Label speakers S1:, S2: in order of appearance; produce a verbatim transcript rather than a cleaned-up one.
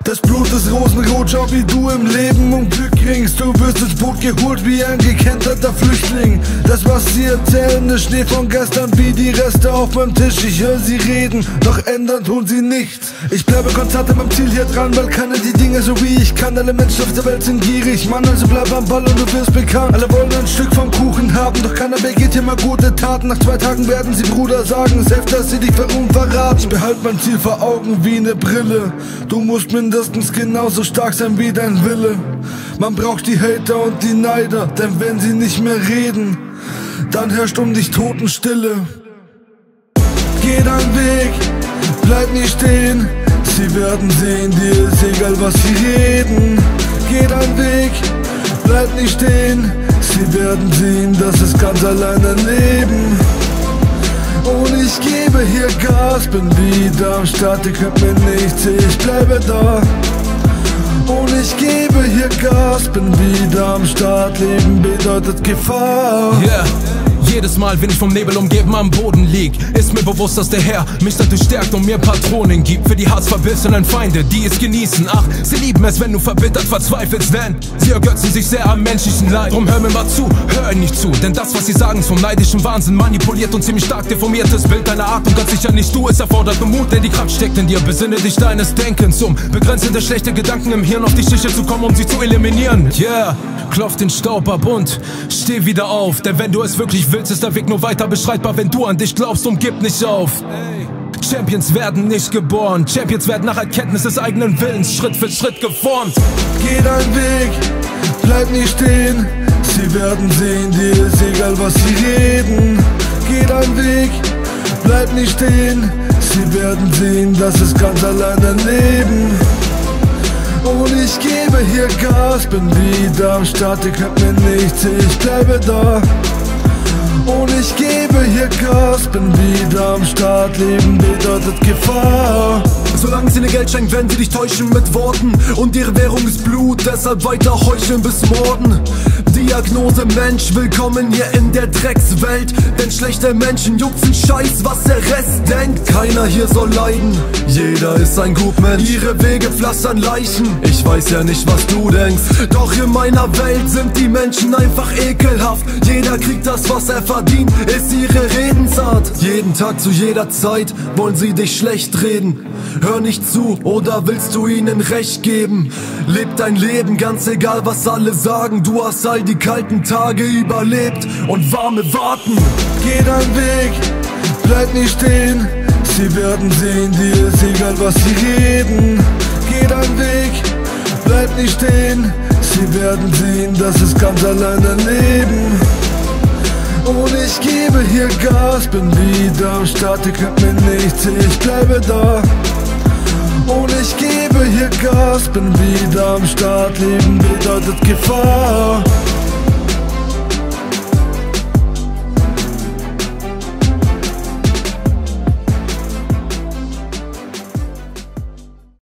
S1: Das Blut ist rosenrot, schau wie du im Leben um Glück ringst. Du wirst ins Boot geholt wie ein gekenterter Flüchtling. Das, was sie erzählen, ist Schnee von gestern wie die Reste auf meinem Tisch. Ich höre sie reden, doch ändern tun sie nichts. Ich bleibe konstant an meinem Ziel hier dran, weil keiner die Dinge so wie ich kann. Alle Menschen auf der Welt sind gierig, Mann, also bleib am Ball und du wirst bekannt. Alle wollen ein Stück vom Kuchen haben, doch keiner begeht hier mal gute Taten. Nach zwei Tagen werden sie Bruder sagen, selbst dass sie dich verum verraten. Ich behalte mein Ziel vor Augen wie eine Brille. Du musst mindestens genauso stark sein wie dein Wille. Man braucht die Hater und die Neider, denn wenn sie nicht mehr reden, dann herrscht um dich Totenstille. Geh deinen Weg, bleib nie stehen. Sie werden sehen, dir ist egal was sie reden. Geh deinen Weg, bleib nie stehen. Sie werden sehen, das ist ganz allein ein Leben. Und ich gebe hier Gas, bin wieder am Start, ihr könnt mir nichts, ich bleibe da. Und ich gebe hier Gas, bin wieder am Start, Leben bedeutet Gefahr.
S2: Yeah. Jedes Mal, wenn ich vom Nebel umgeben am Boden lieg, ist mir bewusst, dass der Herr mich dadurch stärkt und mir Patronen gibt für die hassverbissenen Feinde, die es genießen. Ach, sie lieben es, wenn du verbittert verzweifelst, denn sie ergötzen sich sehr am menschlichen Leid. Drum hör mir mal zu, hör ihnen nicht zu, denn das, was sie sagen, ist vom neidischen Wahnsinn manipuliert und ziemlich stark deformiertes Bild deiner Art. Und ganz sicher nicht du, es erfordert nur Mut, denn die Kraft steckt in dir. Besinne dich deines Denkens, um begrenzende schlechte Gedanken im Hirn auf die Schliche zu kommen, um sie zu eliminieren. Yeah, klopf den Staub ab und steh wieder auf, denn wenn du es wirklich willst, ist der Weg nur weiter beschreitbar, wenn du an dich glaubst und gib nicht auf. Champions werden nicht geboren, Champions werden nach Erkenntnis des eigenen Willens Schritt für Schritt geformt.
S1: Geh deinen Weg, bleib nie stehen. Sie werden sehen, dir ist egal was sie reden. Geh deinen Weg, bleib nie stehen. Sie werden sehen, das ist ganz allein ein Leben. Und ich gebe hier Gas, bin wieder am Start, ihr könnt mir nichts, ich bleibe da. Und ich gebe hier Gas, bin wieder am Start, Leben bedeutet Gefahr.
S3: Solange sie dir Geld schenken, werden sie dich täuschen mit Worten. Und ihre Währung ist Blut, deshalb weiter heucheln bis Morden. Diagnose Mensch, willkommen hier in der Dreckswelt. Denn schlechte Menschen juckt's Scheiß, was der Rest denkt. Keiner hier soll leiden, jeder ist ein Gutmensch. Ihre Wege pflastern Leichen, ich weiß ja nicht was du denkst. Doch in meiner Welt sind die Menschen einfach ekelhaft. Jeder kriegt das was er verdient, ist ihre Redensart. Jeden Tag zu jeder Zeit wollen sie dich schlecht reden. Hör nicht zu, oder willst du ihnen Recht geben? Leb dein Leben, ganz egal was alle sagen. Du hast all die kalten Tage überlebt und warme Warten.
S1: Geh deinen Weg, bleib nie stehen. Sie werden sehen, dir ist egal was sie reden. Geh deinen Weg, bleib nie stehen. Sie werden sehen, das ist ganz allein ein Leben. Und ich gebe hier Gas, bin wieder am Start, ihr könnt mir nichts, ich bleibe da. Und ich gebe hier Gas, bin wieder am Start, Leben bedeutet Gefahr.